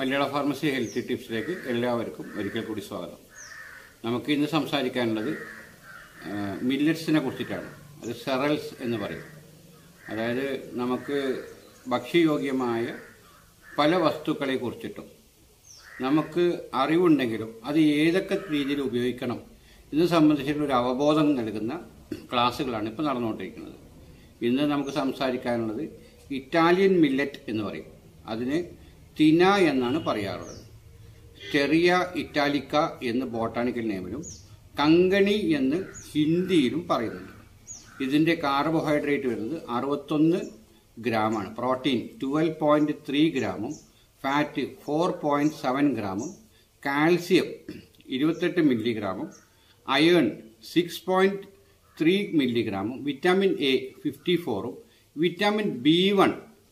മലയാള pharmacy health ടിപ്സിലേക്ക് എല്ലാവർക്കും ഒരിക്കൽ കൂടി സ്വാഗതം. നമുക്ക് ഇന്ന് സംസാരിക്കാനുള്ളത് മില്ലറ്റ്സിനെ കുറിച്ചിട്ടാണ്. അത് സെറൽസ് എന്ന് പറയും. അതായത് നമുക്ക് ഭക്ഷ്യയോഗ്യമായ പല വസ്തുക്കളെ കുറിച്ചിട്ടും നമുക്ക് അറിവുണ്ടെങ്കിലും അത് ഏതൊക്കെ രീതിയിൽ ഉപയോഗിക്കണം ഇത് സംബന്ധിച്ചിട്ടുള്ള ഒരു അവബോധം നൽകുന്ന ക്ലാസ്സുകളാണ് ഇപ്പോൾ നടന്നുകൊണ്ടിരിക്കുന്നത്. ഇന്ന് നമുക്ക് സംസാരിക്കാനുള്ളത് ഇറ്റാലിയൻ മില്ലറ്റ് എന്ന് പറയും. അതിന് തിന എന്നാണ് പറയാറുള്ളത്. സ്റ്റെറിയ ഇറ്റാലിക്ക എന്ന് ബോട്ടാണിക്കൽ നെയിമിലും കങ്കണി എന്ന് ഹിന്ദിയിലും പറയുന്നുണ്ട്. ഇതിൻ്റെ കാർബോഹൈഡ്രേറ്റ് വരുന്നത് 61 ഗ്രാമാണ്. പ്രോട്ടീൻ 12.3 ഗ്രാമും ഫാറ്റ് 4.7 ഗ്രാമും കാൽസ്യം 28 മില്ലിഗ്രാമും അയേൺ 6.3 മില്ലിഗ്രാമും വിറ്റാമിൻ എ 54ഉം വിറ്റാമിൻ B1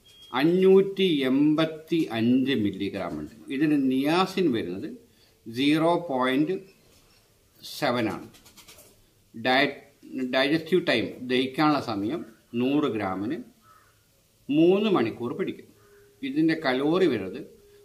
585 മില്ലിഗ്രാം ഉണ്ട്. ഇതിന് നിയാസിൻ വരുന്നത് 0.7 ആണ്. ഡൈജസ്റ്റീവ് ടൈം ദഹിക്കാനുള്ള സമയം 100 ഗ്രാമിന് 3 മണിക്കൂർ പിടിക്കും. ഇതിൻ്റെ കലോറി വരുന്നത്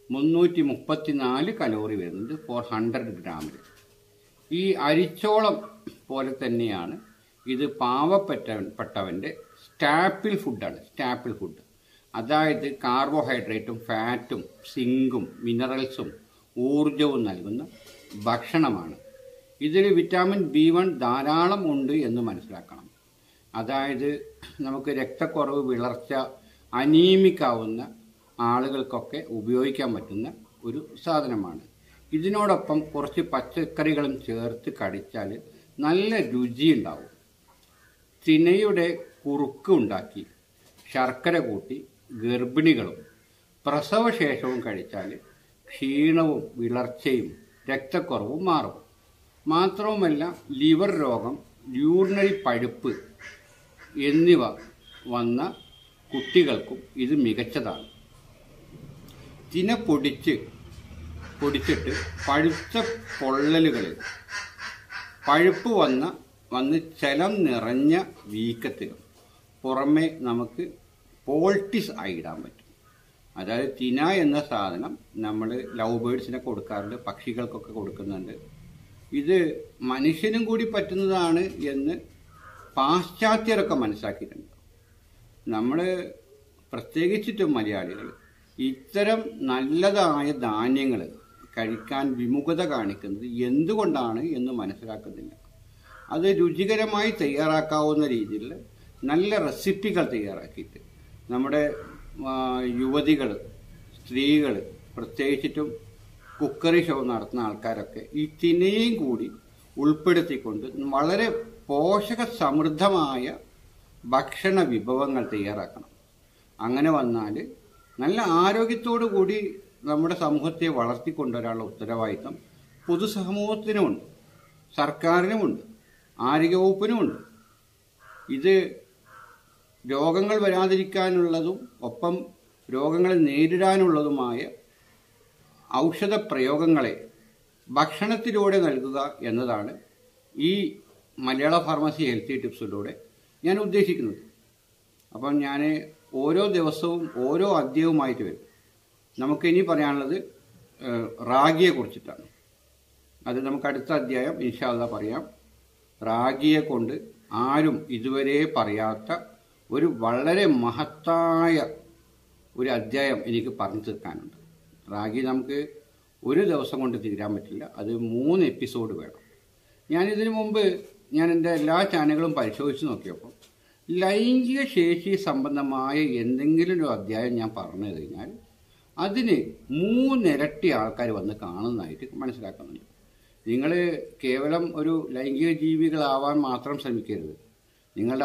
334 കലോറി വരുന്നത് 400 ഗ്രാമിൽ. ഈ അരിച്ചോളം പോലെ തന്നെയാണ് ഇത് പാവപ്പെട്ടവൻ്റെ സ്റ്റാപ്പിൾ ഫുഡാണ്. സ്റ്റാപ്പിൾ ഫുഡ് അതായത് കാർബോഹൈഡ്രേറ്റും ഫാറ്റും സിങ്കും മിനറൽസും ഊർജവും നൽകുന്ന ഭക്ഷണമാണ്. ഇതിൽ വിറ്റാമിൻ B1 ധാരാളം ഉണ്ട് എന്ന് മനസ്സിലാക്കണം. അതായത് നമുക്ക് രക്തക്കുറവ്, വിളർച്ച, അനീമിക്കാവുന്ന ആളുകൾക്കൊക്കെ ഉപയോഗിക്കാൻ പറ്റുന്ന ഒരു സാധനമാണ്. ഇതിനോടൊപ്പം കുറച്ച് പച്ചക്കറികളും ചേർത്ത് കടിച്ചാൽ നല്ല രുചിയുണ്ടാവും. തിനയുടെ കുറുക്ക് ഉണ്ടാക്കി ശർക്കര കൂട്ടി ഗർഭിണികളും പ്രസവശേഷവും കഴിച്ചാൽ ക്ഷീണവും വിളർച്ചയും രക്തക്കുറവും മാറും. മാത്രവുമല്ല ലിവർ രോഗം, യൂറിനറി പഴുപ്പ് എന്നിവ വന്ന കുട്ടികൾക്കും ഇത് മികച്ചതാണ്. തിന പൊടിച്ചിട്ട് പഴുത്ത പൊള്ളലുകളിൽ പഴുപ്പ് വന്ന് ചലം നിറഞ്ഞ വീക്കത്തിലും പുറമെ നമുക്ക് പോൾട്ടിസ് ആയി ഇടാൻ പറ്റും. അതായത് തിന എന്ന സാധനം നമ്മൾ ലവ് ബേർഡ്സിനെ കൊടുക്കാറുണ്ട്, പക്ഷികൾക്കൊക്കെ കൊടുക്കുന്നുണ്ട്. ഇത് മനുഷ്യനും കൂടി പറ്റുന്നതാണ് എന്ന് പാശ്ചാത്യരൊക്കെ മനസ്സിലാക്കിയിട്ടുണ്ട്. നമ്മൾ പ്രത്യേകിച്ചിട്ടും മലയാളികൾ ഇത്തരം നല്ലതായ ധാന്യങ്ങൾ കഴിക്കാൻ വിമുഖത കാണിക്കുന്നത് എന്തുകൊണ്ടാണ് എന്ന് മനസ്സിലാക്കുന്നില്ല. അത് രുചികരമായി തയ്യാറാക്കാവുന്ന രീതിയിൽ നല്ല റെസിപ്പികൾ തയ്യാറാക്കിയിട്ട് നമ്മുടെ യുവതികൾ, സ്ത്രീകൾ, പ്രത്യേകിച്ചിട്ടും കുക്കറി ഷോ നടത്തുന്ന ആൾക്കാരൊക്കെ ഈ തിനയും കൂടി ഉൾപ്പെടുത്തിക്കൊണ്ട് വളരെ പോഷക സമൃദ്ധമായ ഭക്ഷണ വിഭവങ്ങൾ തയ്യാറാക്കണം. അങ്ങനെ വന്നാൽ നല്ല ആരോഗ്യത്തോടു കൂടി നമ്മുടെ സമൂഹത്തെ വളർത്തിക്കൊണ്ടുവരാനുള്ള ഉത്തരവാദിത്തം പൊതുസമൂഹത്തിനുമുണ്ട്, സർക്കാരിനുമുണ്ട്, ആരോഗ്യവകുപ്പിനുമുണ്ട്. ഇത് രോഗങ്ങൾ വരാതിരിക്കാനുള്ളതും ഒപ്പം രോഗങ്ങളെ നേരിടാനുള്ളതുമായ ഔഷധ പ്രയോഗങ്ങളെ ഭക്ഷണത്തിലൂടെ നൽകുക എന്നതാണ് ഈ മലയാള ഫാർമസി ഹെൽത്തി ടിപ്സിലൂടെ ഞാൻ ഉദ്ദേശിക്കുന്നത്. അപ്പം ഞാൻ ഓരോ ദിവസവും ഓരോ അധ്യായവുമായിട്ട് വരും. നമുക്കിനി പറയാനുള്ളത് റാഗിയെ കുറിച്ചിട്ടാണ്. അത് നമുക്ക് അടുത്ത അധ്യായം ഇൻഷാ അല്ലാഹ് പറയാം. റാഗിയെ കൊണ്ട് ആരും ഇതുവരെ പറയാത്ത ഒരു വളരെ മഹത്തായ ഒരു അധ്യായം എനിക്ക് പറഞ്ഞു തീർക്കാനുണ്ട്. റാഗി നമുക്ക് ഒരു ദിവസം കൊണ്ട് തീരാൻ പറ്റില്ല, അത് 3 എപ്പിസോഡ് വേണം. ഞാനിതിനു മുമ്പ് എൻ്റെ എല്ലാ ചാനലുകളും പരിശോധിച്ച് നോക്കിയപ്പോൾ ലൈംഗിക ശേഷി സംബന്ധമായ എന്തെങ്കിലും ഒരു അധ്യായം ഞാൻ പറഞ്ഞു കഴിഞ്ഞാൽ അതിന് 3 ഇരട്ടി ആൾക്കാർ വന്ന് കാണുന്നതായിട്ട് മനസ്സിലാക്കുന്നുണ്ട്. നിങ്ങൾ കേവലം ഒരു ലൈംഗിക ജീവികളാവാൻ മാത്രം ശ്രമിക്കരുത്. നിങ്ങളുടെ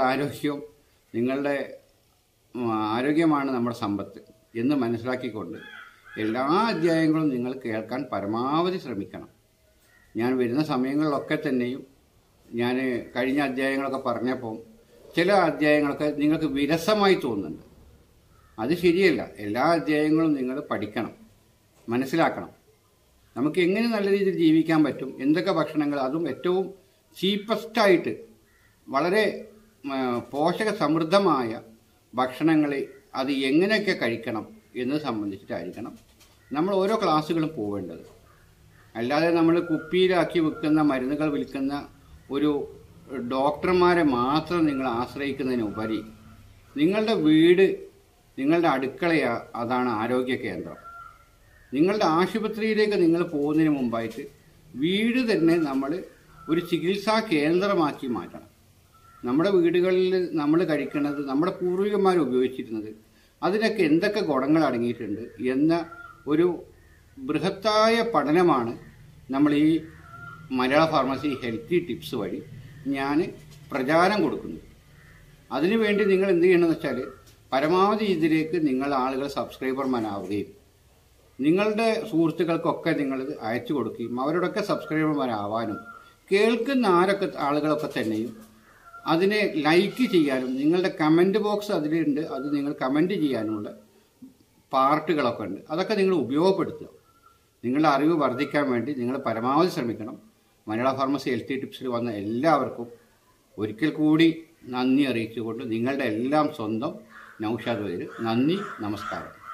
ആരോഗ്യമാണ് നമ്മുടെ സമ്പത്ത് എന്ന് മനസ്സിലാക്കിക്കൊണ്ട് എല്ലാ അധ്യായങ്ങളും നിങ്ങൾ കേൾക്കാൻ പരമാവധി ശ്രമിക്കണം. ഞാൻ വരുന്ന സമയങ്ങളിലൊക്കെ തന്നെയും ഞാൻ കഴിഞ്ഞ അധ്യായങ്ങളൊക്കെ പറഞ്ഞപ്പോൾ ചില അധ്യായങ്ങളൊക്കെ നിങ്ങൾക്ക് വിരസമായി തോന്നുന്നുണ്ട്. അത് ശരിയല്ല. എല്ലാ അധ്യായങ്ങളും നിങ്ങൾ പഠിക്കണം, മനസ്സിലാക്കണം. നമുക്ക് എങ്ങനെ നല്ല രീതിയിൽ ജീവിക്കാൻ പറ്റും, എന്തൊക്കെ ഭക്ഷണങ്ങൾ, അതും ഏറ്റവും ചീപ്പസ്റ്റായിട്ട് വളരെ പോഷക സമൃദ്ധമായ ഭക്ഷണങ്ങൾ അത് എങ്ങനെയൊക്കെ കഴിക്കണം എന്ന് സംബന്ധിച്ചിട്ടായിരിക്കണം നമ്മൾ ഓരോ ക്ലാസ്സുകളും പോവേണ്ടത്. അല്ലാതെ നമ്മൾ കുപ്പിയിലാക്കി വിൽക്കുന്ന മരുന്നുകൾ വിൽക്കുന്ന ഒരു ഡോക്ടർമാരെ മാത്രം നിങ്ങൾ ആശ്രയിക്കുന്നതിനുപരി നിങ്ങളുടെ വീട്, നിങ്ങളുടെ അടുക്കളയാ അതാണ് ആരോഗ്യ കേന്ദ്രം. നിങ്ങളുടെ ആശുപത്രിയിലേക്ക് നിങ്ങൾ പോകുന്നതിന് മുമ്പായിട്ട് വീട് തന്നെ നമ്മൾ ഒരു ചികിത്സാ കേന്ദ്രമാക്കി മാറ്റണം. നമ്മുടെ വീടുകളിൽ നമ്മൾ കഴിക്കുന്നത്, നമ്മുടെ പൂർവികന്മാർ ഉപയോഗിച്ചിരുന്നത്, അതിനൊക്കെ എന്തൊക്കെ ഗുണങ്ങൾ അടങ്ങിയിട്ടുണ്ട് എന്ന ഒരു ബൃഹത്തായ പഠനമാണ് നമ്മൾ ഈ മലയാള ഫാർമസി ഹെൽത്തി ടിപ്സ് വഴി ഞാൻ പ്രചാരം കൊടുക്കുന്നത്. അതിനുവേണ്ടി നിങ്ങൾ എന്ത് ചെയ്യണമെന്ന് വെച്ചാൽ പരമാവധി ഇതിലേക്ക് നിങ്ങൾ ആളുകൾ സബ്സ്ക്രൈബർമാരാവുകയും നിങ്ങളുടെ സുഹൃത്തുക്കൾക്കൊക്കെ നിങ്ങളിത് അയച്ചു കൊടുക്കുകയും അവരോടൊക്കെ സബ്സ്ക്രൈബർമാരാവാനും കേൾക്കുന്ന ആളുകളൊക്കെ തന്നെയും അതിനെ ലൈക്ക് ചെയ്യാനും നിങ്ങളുടെ കമൻറ്റ് ബോക്സ് അതിലുണ്ട്, അത് നിങ്ങൾ കമൻറ്റ് ചെയ്യാനുമുള്ള പാർട്ടുകളൊക്കെ ഉണ്ട്. അതൊക്കെ നിങ്ങൾ ഉപയോഗപ്പെടുത്തുക. നിങ്ങളുടെ അറിവ് വർദ്ധിക്കാൻ വേണ്ടി നിങ്ങൾ പരമാവധി ശ്രമിക്കണം. മലയാള ഫാർമസി ഹെൽത്തി ടിപ്സിൽ വന്ന എല്ലാവർക്കും ഒരിക്കൽ കൂടി നന്ദി അറിയിച്ചുകൊണ്ട് നിങ്ങളുടെ എല്ലാം സ്വന്തം നൗഷാദ് വൈദ്യർ. നന്ദി, നമസ്കാരം.